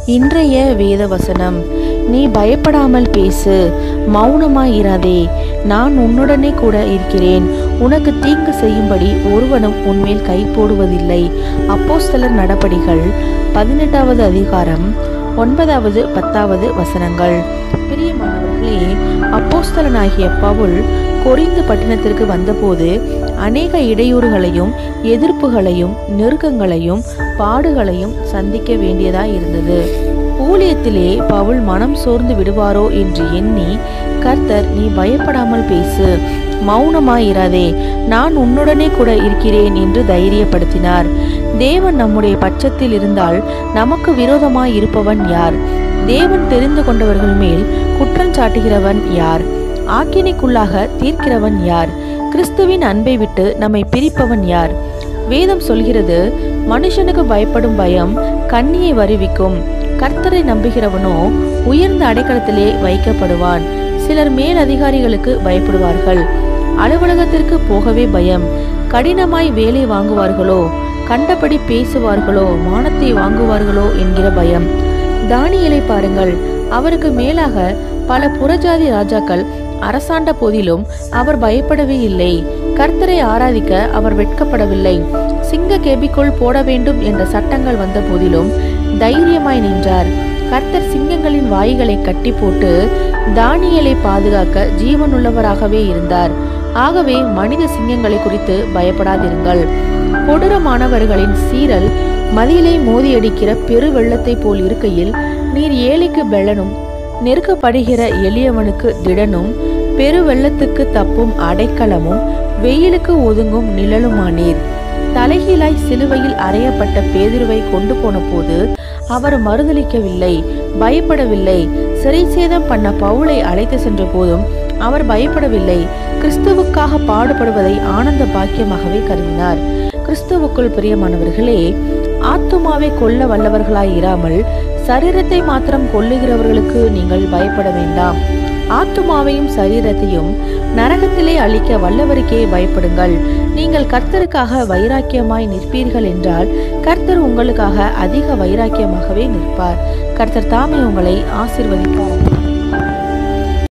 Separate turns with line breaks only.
இன்றைய வேத வசனம், நீ பயப்படாமல் பேசு, மௌனமாயிராதே, நான் உன்னுடனே கூட இருக்கிறேன், உனக்கு தீங்கு செய்யும்படி ஒருவனும் உன்மேல் கை போடுவதில்லை. அப்போஸ்தலர் நடபடிகள் 18வது அதிகாரம் 9வது 10வது வசனங்கள். பிரியமானவர்களே, அப்போஸ்தலனாகிய பவுல் கொரிந்து பட்டணத்திற்கு வந்தபோது அநேக இடையூறுகளையும் எதிர்ப்புகளையும் நெருக்கங்களையும் பாடுகளையும் சந்திக்க வேண்டியதாய் இருந்தது. ஊழியத்திலே பவுல் மனம் சோர்ந்து விடுவாரோ என்று எண்ணி கர்த்தர், நீ பயப்படாமல் பேசு, மௌனமாயிராதே, நான் உன்னுடனே கூட இருக்கிறேன் என்று தைரியப்படுத்தினார். தேவன் நம்முடைய பட்சத்தில் இருந்தால் நமக்கு விரோதமாய் இருப்பவன் யார்? தேவன் தெரிந்து கொண்டவர்கள் மேல் குற்றம் சாட்டுகிறவன் யார்? ஆக்கினைக்குள்ளாக தீர்க்கிறவன் யார்? கிறிஸ்துவின் அன்பை விட்டு நம்மை பிரிப்பவன் யார்? வேதம் சொல்கிறது, மனுஷனுக்கு பயப்படும் பயம் கண்ணியை வருவிக்கும், கர்த்தரை நம்புகிறவனோ உயர்ந்த அடைக்கலத்திலே வைக்கப்படுவான். சிலர் மேல் அதிகாரிகளுக்கு பயப்படுவார்கள், அலுவலகத்திற்கு போகவே பயம், கடினமாய் வேலை வாங்குவார்களோ, கண்டபடி பேசுவார்களோ, மானத்தை வாங்குவார்களோ என்கிற பயம். தானியேலை பாருங்கள், அவருக்கு மேலாக பல புறஜாதி ராஜாக்கள் அரசாண்ட போதிலும் அவர் பயப்படவே இல்லை. கர்த்தரை ஆராதிக்க அவர் வெட்கப்படவில்லை. சிங்க கேபிக்குள் போட வேண்டும் என்ற சட்டங்கள் வந்த போதிலும் தைரியமாய் நின்றார். கர்த்தர் சிங்கங்களின் வாய்களை கட்டி போட்டு தானியேலை பாதுகாக்க ஜீவனுள்ளவராகவே இருந்தார். ஆகவே மனித சிங்கங்களை குறித்து பயப்படாதிருங்கள். கொடூரமானவர்களின் சீரல் மதிலை மோதியடிக்கிற பெரு வெள்ளத்தை போல் இருக்கையில் நீர் ஏழைக்கு பெலனும் நெருக்கப்படுகிற எளியவனுக்கு திடனும் பெரு வெள்ளத்துக்கு தப்பும் அடைக்கலமும் வெயிலுக்கு ஒதுங்கும் நிழலுமானீர். தலைகீழாய் சிலுவையில் அறையப்பட்ட பேதுருவை கொண்டு போன போது அவர் மறுதளிக்கவில்லை, பயப்படவில்லை. சிறை சேதம் பண்ண பவுலை அழைத்து சென்ற போதும் அவர் பயப்படவில்லை. கிறிஸ்துவுக்காக பாடுபடுவதை ஆனந்த பாக்கியமாகவே கருதினார். கிறிஸ்துவுக்குள் பிரியமானவர்களே, ஆத்துமாவை கொல்ல வல்லவர்களாய் இராமல் சரீரத்தை மாத்திரம் கொல்லுகிறவர்களுக்கு நீங்கள் பயப்பட வேண்டாம். ஆத்துமாவையும் சரீரத்தையும் நரகத்திலே அழிக்க வல்லவருக்கே பயப்படுங்கள். நீங்கள் கர்த்தருக்காக வைராக்கியமாய் நிற்பீர்கள் என்றால் கர்த்தர் உங்களுக்காக அதிக வைராக்கியமாகவே நிற்பார். கர்த்தர் தாமே உங்களை ஆசீர்வதிப்பார்.